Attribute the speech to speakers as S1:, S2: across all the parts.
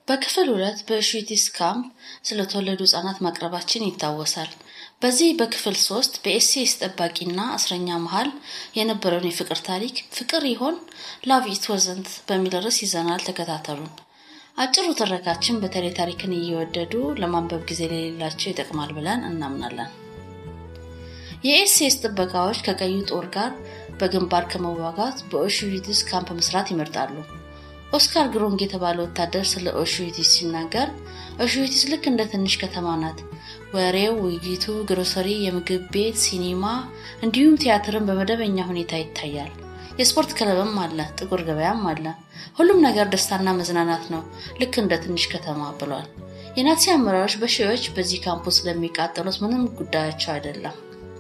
S1: በክፍል 2 በሹቲስ ካምፕ ስለተወለዱ ህጻናት ማቅረባችን ይታወሳል። በዚህ በክፍል 3 በኤስኤስ ጠባቂና እስረኛ መሃል የነበረውን የፍቅር ታሪክ ፍቅር ይሆን ላቭ ኢት ወዘንት በሚል ርዕስ ይዘናል። ተከታተሉን። አጭሩ ትረካችን በተለይ ታሪክን እየወደዱ ለማንበብ ጊዜ ለሌላቸው ይጠቅማል ብለን እናምናለን። የኤስኤስ ጥበቃዎች ከቀዩ ጦር ጋር በግንባር ከመዋጋት በኦሽዊትስ ካምፕ መስራት ይመርጣሉ። ኦስካር ግሮንግ የተባለው ወታደር ስለ ኦሽዊትስ ሲናገር ኦሽዊትስ ልክ እንደ ትንሽ ከተማ ናት። ወሬው፣ ውይይቱ፣ ግሮሰሪ፣ የምግብ ቤት፣ ሲኒማ እንዲሁም ቲያትርን በመደበኛ ሁኔታ ይታያል። የስፖርት ክለብም አለ፣ ጥቁር ገበያም አለ። ሁሉም ነገር ደስታና መዝናናት ነው፣ ልክ እንደ ትንሽ ከተማ ብሏል። የናዚ አመራሮች በሺዎች በዚህ ካምፕስ ለሚቃጠሉት ምንም ጉዳያቸው አይደለም።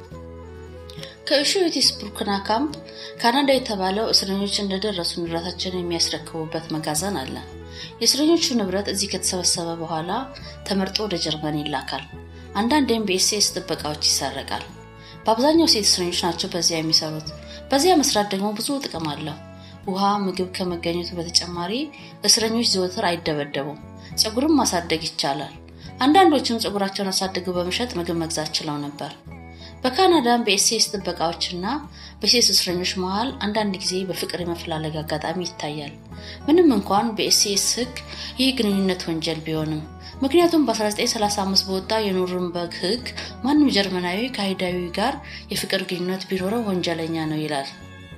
S1: ከኦሽዊትስ ብሩክና ካምፕ ካናዳ የተባለው እስረኞች እንደደረሱ ንብረታቸውን የሚያስረክቡበት መጋዘን አለ። የእስረኞቹ ንብረት እዚህ ከተሰበሰበ በኋላ ተመርጦ ወደ ጀርመን ይላካል። አንዳንዴም በኤስኤስ ጥበቃዎች ይሰረቃል። በአብዛኛው ሴት እስረኞች ናቸው በዚያ የሚሰሩት። በዚያ መስራት ደግሞ ብዙ ጥቅም አለው። ውሃ፣ ምግብ ከመገኘቱ በተጨማሪ እስረኞች ዘወትር አይደበደቡም። ፀጉርም ማሳደግ ይቻላል። አንዳንዶችም ፀጉራቸውን አሳድገው በመሸጥ ምግብ መግዛት ችለው ነበር። በካናዳም በኤስኤስ ጥበቃዎችና በሴት እስረኞች መሃል አንዳንድ ጊዜ በፍቅር የመፈላለግ አጋጣሚ ይታያል። ምንም እንኳን በኤስኤስ ሕግ ይህ ግንኙነት ወንጀል ቢሆንም፣ ምክንያቱም በ1935 በወጣ የኑርንበርግ ሕግ ማንም ጀርመናዊ ከአይሁዳዊ ጋር የፍቅር ግንኙነት ቢኖረው ወንጀለኛ ነው ይላል።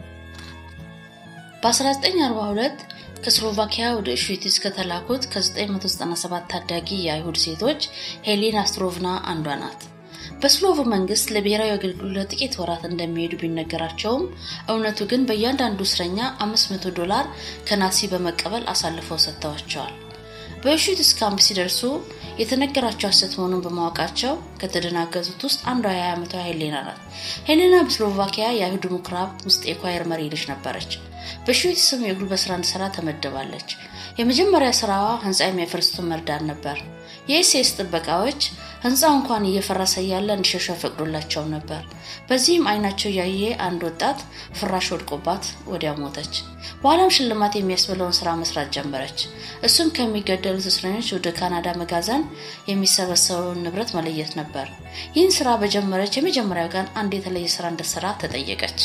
S1: በ1942 ከስሎቫኪያ ወደ ኦሽዊትስ ከተላኩት ከ997 ታዳጊ የአይሁድ ሴቶች ሄሌና ስትሮቭና አንዷ ናት። በስሎቭ መንግስት ለብሔራዊ አገልግሎት ጥቂት ወራት እንደሚሄዱ ቢነገራቸውም እውነቱ ግን በእያንዳንዱ እስረኛ $500 ከናሲ በመቀበል አሳልፈው ሰጥተዋቸዋል። በኦሽዊትስ ካምፕ ሲደርሱ የተነገራቸው ሐሰት መሆኑን በማወቃቸው ከተደናገጡት ውስጥ አንዷ የ20 ዓመቷ ሄሌና ናት። ሄሌና በስሎቫኪያ የአይሁድ ምኩራብ ውስጥ የኳየር መሪ ልጅ ነበረች። በኦሽዊትስም የጉልበት ስራ እንድትሰራ ተመደባለች። የመጀመሪያ ስራዋ ህንጻ የሚያፈርሱትን መርዳት ነበር። የኤስኤስ ጥበቃዎች ህንጻው እንኳን እየፈረሰ ያለ እንዲሸሹ ፈቅዶላቸው ነበር። በዚህም አይናቸው ያየ አንድ ወጣት ፍራሽ ወድቆባት ወዲያው ሞተች። በኋላም ሽልማት የሚያስበለውን ስራ መስራት ጀመረች። እሱም ከሚገደሉት እስረኞች ወደ ካናዳ መጋዘን የሚሰበሰበውን ንብረት መለየት ነበር። ይህን ስራ በጀመረች የመጀመሪያው ቀን አንድ የተለየ ስራ እንድትሰራ ተጠየቀች።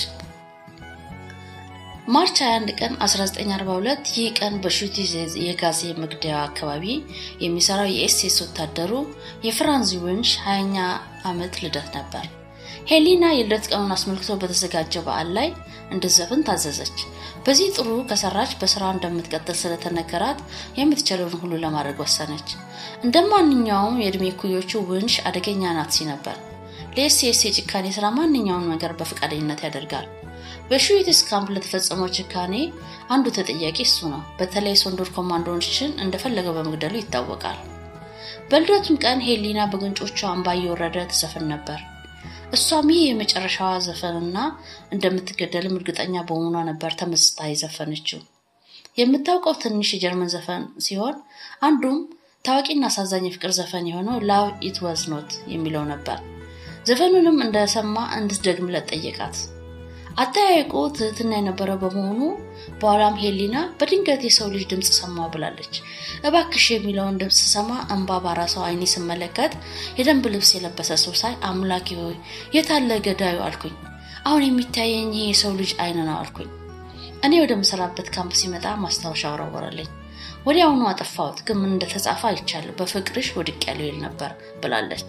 S1: ማርች 21 ቀን 1942 ይህ ቀን በሹቲስ የጋዜ መግደያ አካባቢ የሚሰራው የኤስኤስ ወታደሩ የፍራንዝ ዊንሽ 20ኛ ዓመት ልደት ነበር። ሄሌና የልደት ቀኑን አስመልክቶ በተዘጋጀው በዓል ላይ እንድትዘፍን ታዘዘች። በዚህ ጥሩ ከሰራች በስራው እንደምትቀጥል ስለተነገራት የምትችለውን ሁሉ ለማድረግ ወሰነች። እንደማንኛውም የእድሜ ኩዮቹ ዊንሽ አደገኛ ናዚ ነበር። ለኤስኤስ የጭካኔ ስራ ማንኛውንም ነገር በፈቃደኝነት ያደርጋል። በኦሽዊትስ ካምፕ ለተፈጸመው ጭካኔ አንዱ ተጠያቂ እሱ ነው። በተለይ ሶንዶር ኮማንዶዎችን እንደፈለገው በመግደሉ ይታወቃል። በልደቱም ቀን ሄሌና በጉንጮቿ እንባ እየወረደ ተዘፍን ነበር። እሷም ይህ የመጨረሻዋ ዘፈንና እንደምትገደልም እርግጠኛ በመሆኗ ነበር ተመስጣ የዘፈነችው። የምታውቀው ትንሽ የጀርመን ዘፈን ሲሆን አንዱም ታዋቂና አሳዛኝ የፍቅር ዘፈን የሆነው ላቭ ኢት ዋዝ ኖት የሚለው ነበር። ዘፈኑንም እንደሰማ እንድትደግምለት ጠየቃት። አጠያየቁ ትህትና የነበረው በመሆኑ በኋላም ሄሌና በድንገት የሰው ልጅ ድምጽ ሰማሁ ብላለች። እባክሽ የሚለውን ድምጽ ሰማ እንባ ባራሰው አይኔ ስመለከት የደንብ ልብስ የለበሰ ሰው ሳይ አምላኬ ሆይ የታለ ገዳዩ አልኩኝ። አሁን የሚታየኝ ይሄ የሰው ልጅ አይን ነው አልኩኝ። እኔ ወደ መሰራበት ካምፕ ሲመጣ ማስታወሻ ወረወረልኝ። ወዲያውኑ አጠፋሁት፣ ግን ምን እንደተጻፈ አይቻለሁ። በፍቅርሽ ወድቄያለሁ ይል ነበር ብላለች።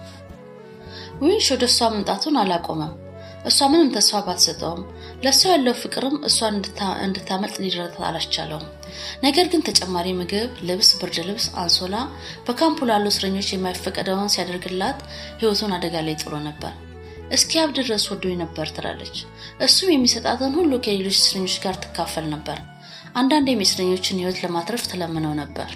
S1: ዊንሽ ወደ እሷ መምጣቱን አላቆመም። እሷ ምንም ተስፋ ባትሰጠውም ለሷ ያለው ፍቅርም እሷን እንድታመልጥ ሊረዳት አላስቻለውም። ነገር ግን ተጨማሪ ምግብ፣ ልብስ፣ ብርድ ልብስ፣ አንሶላ በካምፑ ላሉ እስረኞች የማይፈቀደውን ሲያደርግላት ህይወቱን አደጋ ላይ ጥሎ ነበር። እስኪያብድ ድረስ ወዶኝ ነበር ትላለች። እሱም የሚሰጣትን ሁሉ ከሌሎች እስረኞች ጋር ትካፈል ነበር። አንዳንዴም የእስረኞችን ህይወት ለማትረፍ ተለምነው ነበር።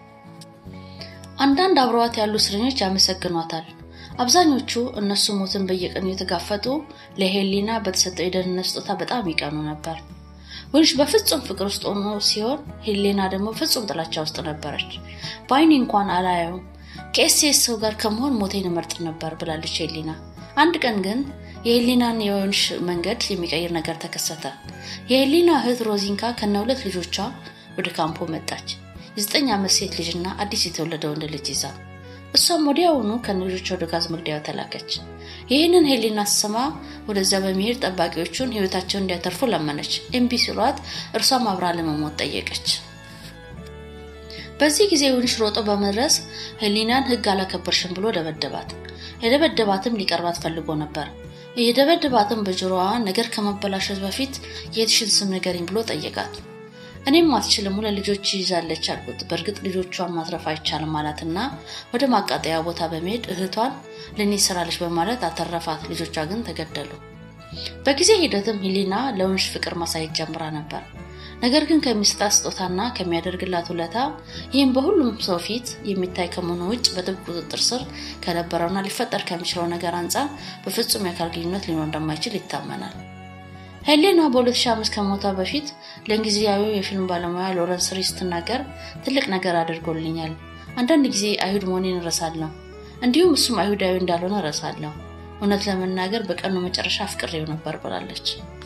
S1: አንዳንድ አብረዋት ያሉ እስረኞች ያመሰግኗታል። አብዛኞቹ እነሱ ሞትን በየቀኑ የተጋፈጡ ለሄሌና በተሰጠው የደህንነት ስጦታ በጣም ይቀኑ ነበር። ዊንሽ በፍጹም ፍቅር ውስጥ ሆኖ ሲሆን ሄሌና ደግሞ ፍጹም ጥላቻ ውስጥ ነበረች። በአይኔ እንኳን አላየው ከኤስኤስ ሰው ጋር ከመሆን ሞቴን እመርጥ ነበር ብላለች ሄሌና። አንድ ቀን ግን የሄሌናን የዊንሽ መንገድ የሚቀይር ነገር ተከሰተ። የሄሌና እህት ሮዚንካ ከነሁለት ልጆቿ ወደ ካምፑ መጣች። የ9 ዓመት ሴት ልጅና አዲስ የተወለደ ወንድ ልጅ ይዛ እሷም ወዲያውኑ ከነጆቹ ወደ ጋዝ መግደያው ተላከች። ይህንን ሄሊና ሰማ ወደዛ በመሄድ ጠባቂዎቹን ህይወታቸውን እንዲያተርፉ ለመነች። እምቢ ሲሏት እርሷም አብራ ለመሞት ጠየቀች። በዚህ ጊዜ ውንሽ ሮጦ በመድረስ ሄሊናን ህግ አላከበርሽም ብሎ ደበደባት። የደበደባትም ሊቀርባት ፈልጎ ነበር። የደበደባትም በጆሮዋ ነገር ከመበላሸት በፊት የትሽል ስም ንገሪኝ ብሎ ጠየቃት። እኔም አትችልም ለልጆች ይዛለች አልኩት። በርግጥ ልጆቿን ማትረፍ አይቻልም ማለትና ወደ ማቃጠያ ቦታ በመሄድ እህቷን ለኔ ስራለች በማለት አተረፋት። ልጆቿ ግን ተገደሉ። በጊዜ ሂደትም ሄሊና ለውንሽ ፍቅር ማሳየት ጀምራ ነበር። ነገር ግን ከሚስጣት ስጦታና ከሚያደርግላት ውለታ ይህም በሁሉም ሰው ፊት የሚታይ ከመሆኑ ውጭ በጥብቅ ቁጥጥር ስር ከነበረውና ሊፈጠር ከሚችለው ነገር አንፃር በፍጹም የአካል ግንኙነት ሊኖር እንደማይችል ይታመናል። ሄሌና በ2005 ከሞቷ በፊት ለእንግሊዛዊው የፊልም ባለሙያ ሎረንስ ሪስ ስትናገር ትልቅ ነገር አድርጎልኛል። አንዳንድ ጊዜ አይሁድ መሆኔን እረሳለሁ፣ እንዲሁም እሱም አይሁዳዊ እንዳልሆነ እረሳለሁ። እውነት ለመናገር በቀኑ መጨረሻ አፍቅሬው ነበር ብላለች።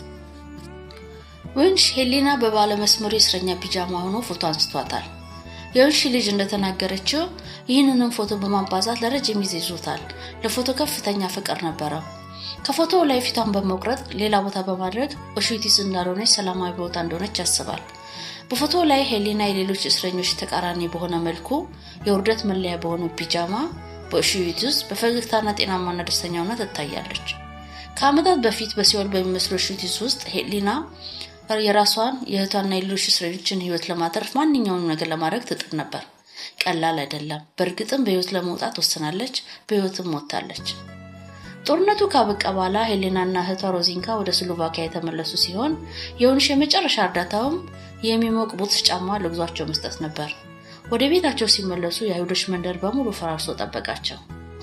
S1: ውንሽ ሄሊና በባለ መስመሩ እስረኛ ፒጃማ ሆኖ ፎቶ አንስቷታል። የውንሽ ልጅ እንደተናገረችው ይህንንም ፎቶ በማባዛት ለረጅም ጊዜ ይዞታል። ለፎቶ ከፍተኛ ፍቅር ነበረው። ከፎቶው ላይ ፊቷን በመቁረጥ ሌላ ቦታ በማድረግ ኦሽዊትዝ እንዳልሆነች ሰላማዊ ቦታ እንደሆነች ያስባል። በፎቶው ላይ ሄሊና የሌሎች እስረኞች ተቃራኒ በሆነ መልኩ የውርደት መለያ በሆነ ፒጃማ በኦሽዊትዝ በፈገግታና ጤናማና ደስተኛ ሆና ትታያለች። ከዓመታት በፊት በሲኦል በሚመስለው ኦሽዊትዝ ውስጥ ሄሊና የራሷን የእህቷና የሌሎች እስረኞችን ህይወት ለማተረፍ ማንኛውንም ነገር ለማድረግ ትጥር ነበር። ቀላል አይደለም። በእርግጥም በህይወት ለመውጣት ወስናለች፣ በህይወትም ሞታለች። ጦርነቱ ካበቃ በኋላ ሄሌናና እህቷ ሮዚንካ ወደ ስሎቫኪያ የተመለሱ ሲሆን የውንሽ የመጨረሻ እርዳታውም የሚሞቅ ቡትስ ጫማ ለጉዟቸው መስጠት ነበር። ወደ ቤታቸው ሲመለሱ የአይሁዶች መንደር በሙሉ ፈራርሶ ጠበቃቸው።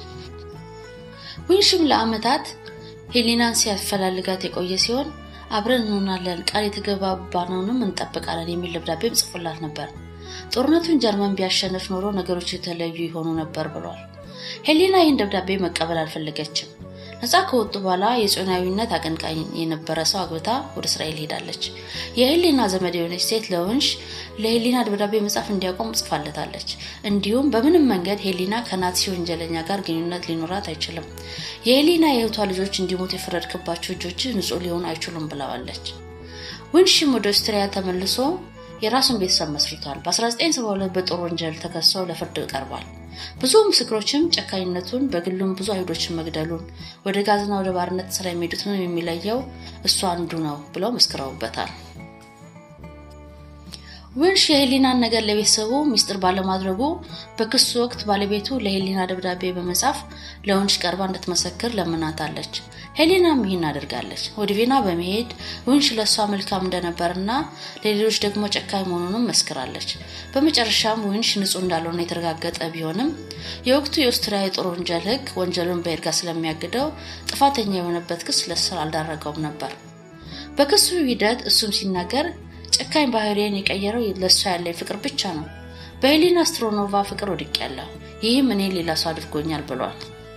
S1: ውንሽም ለዓመታት ሄሌናን ሲያፈላልጋት የቆየ ሲሆን አብረን እንሆናለን ቃል የተገባባነውንም እንጠብቃለን የሚል ደብዳቤም ጽፎላት ነበር። ጦርነቱን ጀርመን ቢያሸንፍ ኖሮ ነገሮች የተለዩ ይሆኑ ነበር ብሏል። ሄሊና ይህን ደብዳቤ መቀበል አልፈለገችም። ነፃ ከወጡ በኋላ የጽዮናዊነት አቀንቃኝ የነበረ ሰው አግብታ ወደ እስራኤል ሄዳለች። የሄሊና ዘመድ የሆነች ሴት ለሄሊና ደብዳቤ መጻፍ እንዲያቆም ጽፋለታለች። እንዲሁም በምንም መንገድ ሄሊና ከናዚ ወንጀለኛ ጋር ግንኙነት ሊኖራት አይችልም። የሄሊና የእህቷ ልጆች እንዲሞቱ የፈረድክባቸው ልጆች ንጹህ ሊሆኑ አይችሉም ብለዋለች። ውንሽም ወደ አውስትሪያ ተመልሶ የራሱን ቤተሰብ መስርቷል። በ1972 በጦር ወንጀል ተከሶ ለፍርድ ቀርቧል። ብዙ ምስክሮችም ጨካኝነቱን በግሉም ብዙ አይሁዶችን መግደሉን ወደ ጋዝና ወደ ባርነት ስራ የሚሄዱት ነው የሚለየው እሱ አንዱ ነው ብለው መስክረውበታል። ውንሽ የሄሊናን ነገር ለቤተሰቡ ሚስጥር ባለማድረጉ በክሱ ወቅት ባለቤቱ ለሄሊና ደብዳቤ በመጻፍ ለውንሽ ቀርባ እንድትመሰክር ለምናታለች። ሄሊናም ይህን አድርጋለች። ወደ ቪና በመሄድ ውንሽ ለሷ መልካም እንደነበርና ለሌሎች ደግሞ ጨካኝ መሆኑንም መስክራለች። በመጨረሻም ውንሽ ንጹህ እንዳልሆነ የተረጋገጠ ቢሆንም የወቅቱ የአውስትሪያ የጦር ወንጀል ህግ ወንጀሉን በይርጋ ስለሚያግደው ጥፋተኛ የሆነበት ክስ ለእስር አልዳረገውም ነበር። በክሱ ሂደት እሱም ሲናገር ጨካኝ ባህሪዬን የቀየረው ለሷ ያለኝ ፍቅር ብቻ ነው። በሄሊና ስትሮኖቫ ፍቅር ወድቄያለሁ። ይህም እኔ ሌላ ሰው አድርጎኛል ብሏል።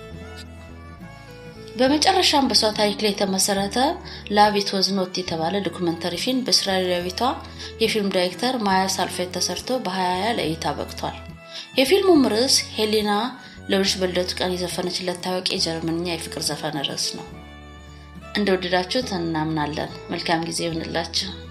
S1: በመጨረሻም በሷ ታሪክ ላይ የተመሰረተ ላቭ ኢት ዋዝ ኖት የተባለ ዶክመንተሪ ፊልም በእስራኤላዊቷ የፊልም ዳይሬክተር ማያ ሳልፌት ተሰርቶ በ2020 ለእይታ በቅቷል። የፊልሙም ርዕስ ሄሊና ለውንሽ በልደቱ ቀን የዘፈነችለት ታዋቂ የጀርመንኛ የፍቅር ዘፈን ርዕስ ነው። እንደወደዳችሁት እናምናለን። መልካም ጊዜ ይሁንላችሁ።